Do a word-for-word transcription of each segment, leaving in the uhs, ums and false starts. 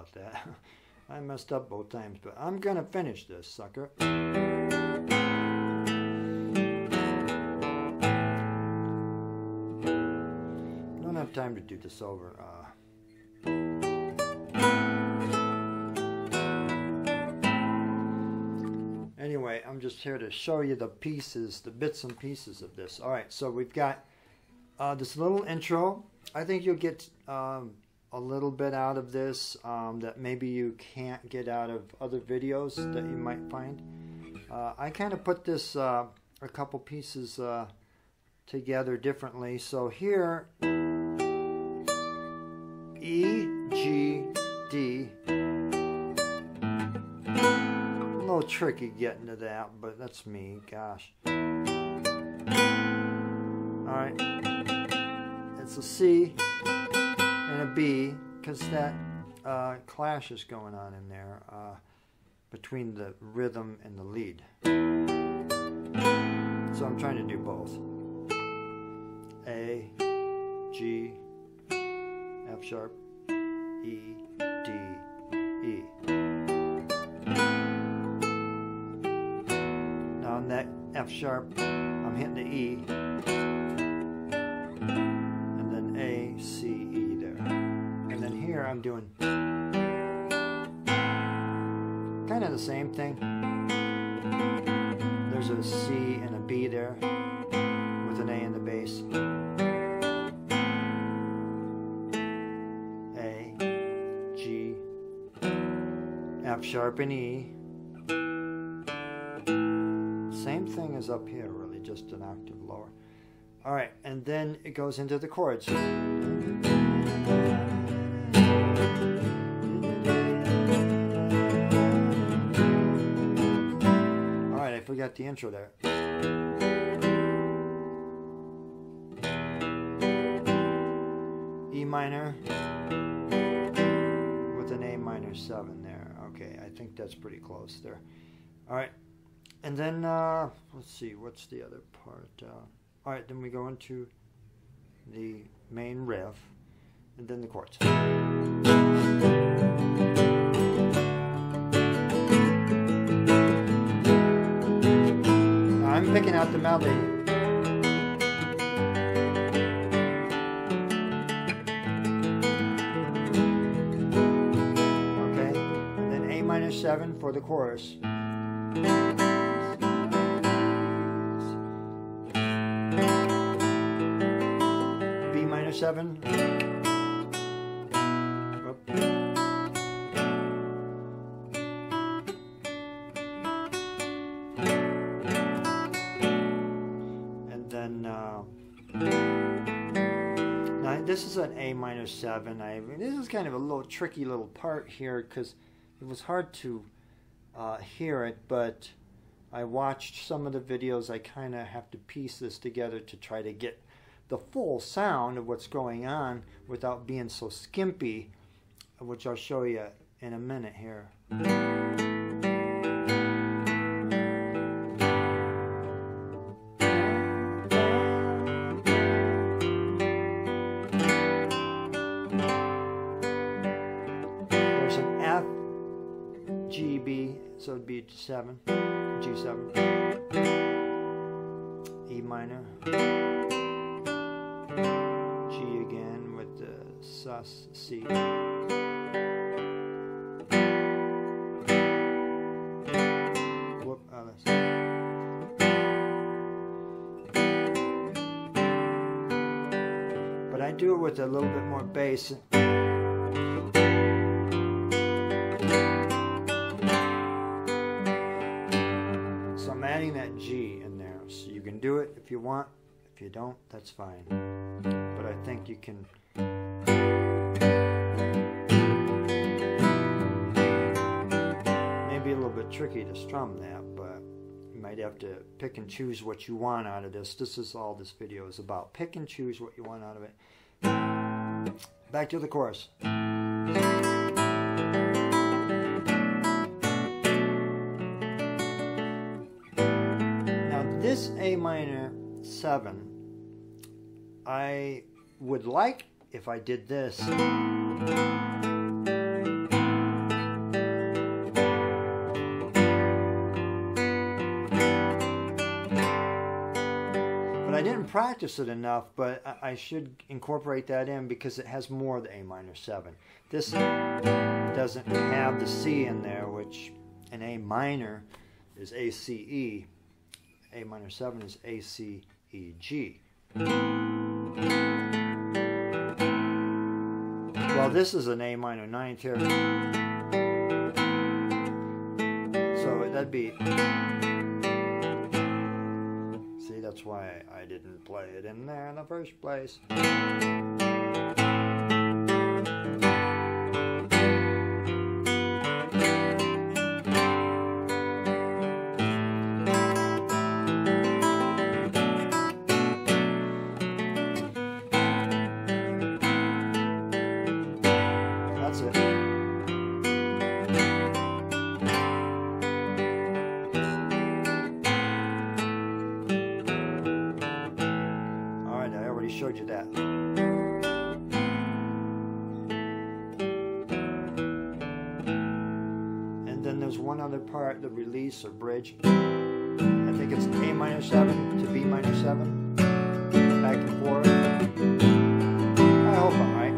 about that. I messed up both times, but I'm gonna finish this sucker. Don't have time to do this over. Uh, Anyway, I'm just here to show you the pieces, the bits and pieces of this. All right, so we've got uh, this little intro. I think you'll get um, a little bit out of this um, that maybe you can't get out of other videos that you might find. Uh, I kind of put this, uh, a couple pieces uh, together differently. So here, E, G, D. A little tricky getting to that, but that's me, gosh. Alright, it's a C and a B, because that uh, clash is going on in there uh, between the rhythm and the lead. So I'm trying to do both. A, G, F sharp, E, D, E. On that F sharp, I'm hitting the E, and then A, C, E there. And then here I'm doing kind of the same thing. There's a C and a B there with an A in the bass. A, G, F sharp and E. Same thing as up here, really, just an octave lower. All right, and then it goes into the chords. All right, I forgot the intro there. E minor with an A minor seven there. Okay, I think that's pretty close there. All right. And then, uh, let's see, what's the other part? Uh, all right, then we go into the main riff, and then the chords. I'm picking out the melody. Okay, and then A minor seven for the chorus. Seven. Whoop. And then uh, now this is an A minor seven. I this is kind of a little tricky little part here because it was hard to uh, hear it, but I watched some of the videos. I kind of have to piece this together to try to get the full sound of what's going on without being so skimpy, which I'll show you in a minute here. There's an F, G, B, so it'd be seven, G seven, E minor, G again with the sus C. Whoop, oh, that's but I do it with a little bit more bass. So I'm adding that G in there. So you can do it if you want. If you don't, that's fine. But I think you can. Maybe a little bit tricky to strum that, but you might have to pick and choose what you want out of this. This is all this video is about. Pick and choose what you want out of it. Back to the chorus. Now this A minor seven, I would like if I did this didn't practice it enough, but I, I should incorporate that in because it has more of the A minor seven. This doesn't have the C in there, which in A minor is A C E. A minor seven is A C E G. Well, this is an A minor ninth here. So that'd be... See, that's why I didn't play it in there in the first place. That's it. Alright, I already showed you that. And then there's one other part, the release or bridge. I think it's A minor seven to B minor seven. Back and forth. I hope I'm right.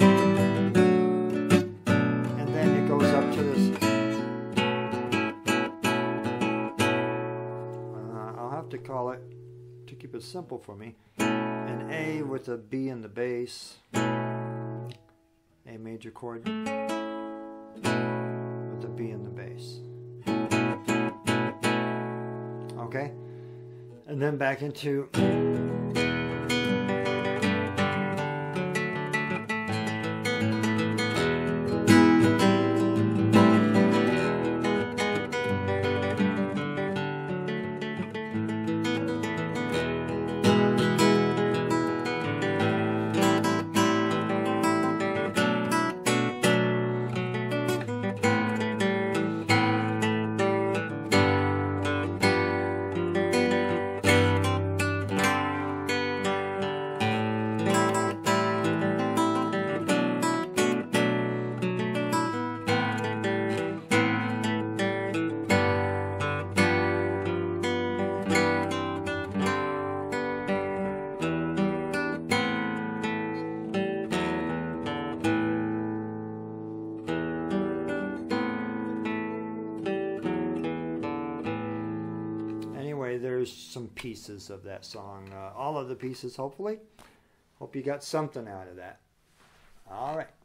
Up to this. Uh, I'll have to call it, to keep it simple for me, an A with a B in the bass, A major chord with a B in the bass. Okay? And then back into there's some pieces of that song. Uh, all of the pieces, hopefully. Hope you got something out of that. All right.